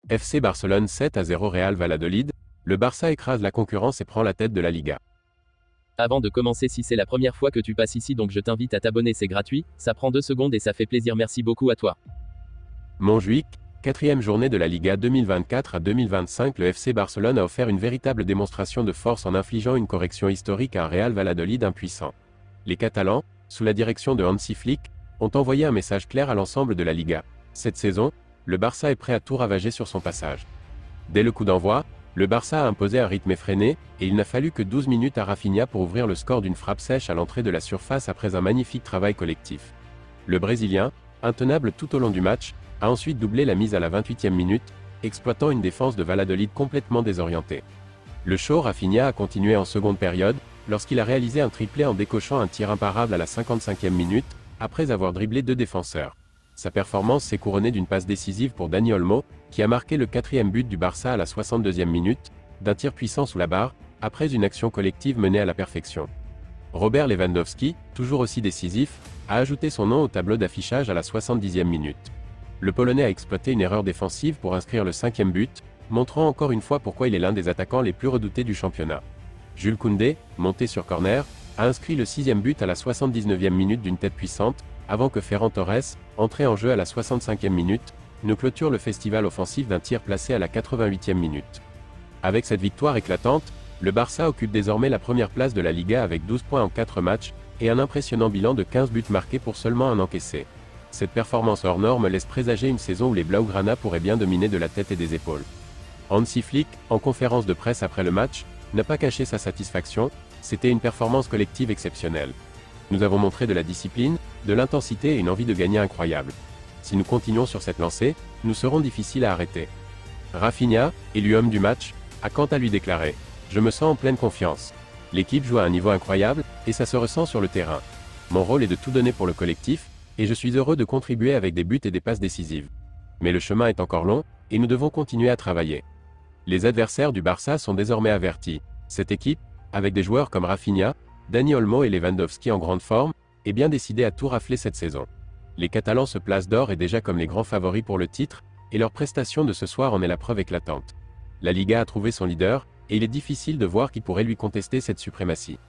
FC Barcelone 7-0 Real Valladolid, le Barça écrase la concurrence et prend la tête de la Liga. Avant de commencer, si c'est la première fois que tu passes ici, donc je t'invite à t'abonner, c'est gratuit, ça prend 2 secondes et ça fait plaisir, merci beaucoup à toi. Montjuïc, 4e journée de la Liga 2024 à 2025, le FC Barcelone a offert une véritable démonstration de force en infligeant une correction historique à un Real Valladolid impuissant. Les Catalans, sous la direction de Hansi Flick, ont envoyé un message clair à l'ensemble de la Liga. Cette saison, le Barça est prêt à tout ravager sur son passage. Dès le coup d'envoi, le Barça a imposé un rythme effréné, et il n'a fallu que 12 minutes à Rafinha pour ouvrir le score d'une frappe sèche à l'entrée de la surface après un magnifique travail collectif. Le Brésilien, intenable tout au long du match, a ensuite doublé la mise à la 28e minute, exploitant une défense de Valladolid complètement désorientée. Le show Rafinha a continué en seconde période, lorsqu'il a réalisé un triplé en décochant un tir imparable à la 55e minute, après avoir dribblé 2 défenseurs. Sa performance s'est couronnée d'une passe décisive pour Dani Olmo, qui a marqué le 4e but du Barça à la 62e minute, d'un tir puissant sous la barre, après une action collective menée à la perfection. Robert Lewandowski, toujours aussi décisif, a ajouté son nom au tableau d'affichage à la 70e minute. Le Polonais a exploité une erreur défensive pour inscrire le 5e but, montrant encore une fois pourquoi il est l'un des attaquants les plus redoutés du championnat. Jules Koundé, monté sur corner, a inscrit le 6e but à la 79e minute d'une tête puissante, avant que Ferran Torres, entré en jeu à la 65e minute, ne clôture le festival offensif d'un tir placé à la 88e minute. Avec cette victoire éclatante, le Barça occupe désormais la première place de la Liga avec 12 points en 4 matchs, et un impressionnant bilan de 15 buts marqués pour seulement un encaissé. Cette performance hors norme laisse présager une saison où les Blaugrana pourraient bien dominer de la tête et des épaules. Hansi Flick, en conférence de presse après le match, n'a pas caché sa satisfaction, c'était une performance collective exceptionnelle. Nous avons montré de la discipline, de l'intensité et une envie de gagner incroyable. Si nous continuons sur cette lancée, nous serons difficiles à arrêter. Rafinha, élu homme du match, a quant à lui déclaré « Je me sens en pleine confiance. L'équipe joue à un niveau incroyable, et ça se ressent sur le terrain. Mon rôle est de tout donner pour le collectif, et je suis heureux de contribuer avec des buts et des passes décisives. Mais le chemin est encore long, et nous devons continuer à travailler. » Les adversaires du Barça sont désormais avertis. Cette équipe, avec des joueurs comme Rafinha, Dani Olmo et Lewandowski en grande forme, est bien décidée à tout rafler cette saison. Les Catalans se placent d'ores et déjà comme les grands favoris pour le titre, et leur prestation de ce soir en est la preuve éclatante. La Liga a trouvé son leader, et il est difficile de voir qui pourrait lui contester cette suprématie.